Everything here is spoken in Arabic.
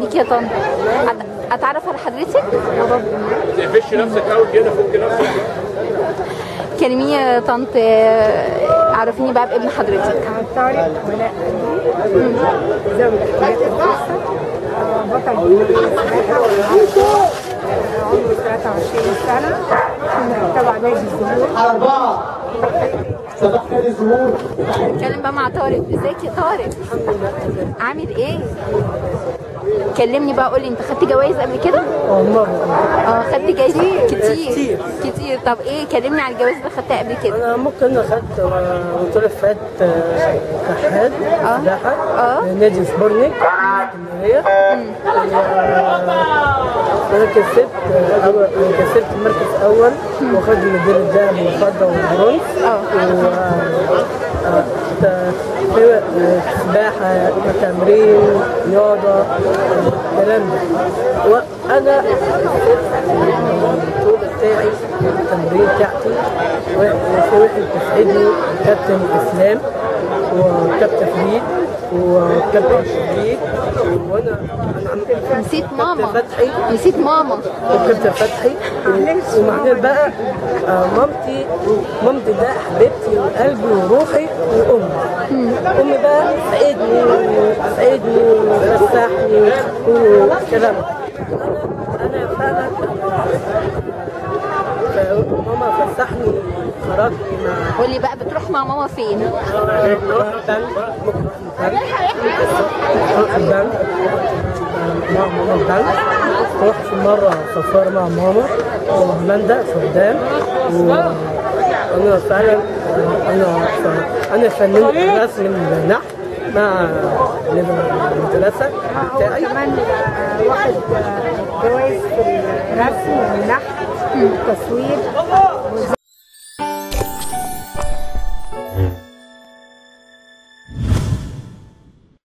ازيك يا طنط؟ اتعرف على حضرتك؟ ما تقفش نفسك قوي كده، فك نفسك. كلميني يا طنط، عرفيني بقى بابن حضرتك. طارق ولاء زوج حياة القصة، بطل السباحة عمره 23 سنة، تبع نادي الزهور. 4 سباق نادي الزهور. نتكلم بقى مع طارق. ازيك يا طارق؟ عامل ايه؟ كلمني بقى، قولي انت خدت جوائز قبل كده؟ مرة. خدت جايز كتير. كتير. طب ايه، كلمني عن الجوائز اللي خدتها قبل كده. أنا ممكن أخدت بطولة فات كحاد سباحة نادي سبورنيك اسكندرية. أنا كسبت مركز أول، وأخدت الميدالية الذهب والفضة والبرونز. سباحة، تمرين، رياضة، الكلام ده. وأنا البطولة بتاعي، التمرين بتاعتي، وفي واحد بيساعدني كابتن إسلام وكابتن فريد وكابتن شديد، وانا نسيت ماما. فتحي، نسيت ماما وكابتن فتحي. وبعدين بقى مامتي ده حبيبتي وقلبي وروحي وامي. امي بقى تساعدني وتفسحني والكلام ده. انا فعلا ماما فسحني، خرجت مع. قولي بقى، بتروح مع ماما فين؟ نروح البنك مع ماما البنك. رحت مرة سفر مع ماما وهولندا سودان. وأنا فعلا أنا فنان رسم النحت مع المدرسة بتاعي. كمان واخد جوائز في الرسم والنحت والتصوير.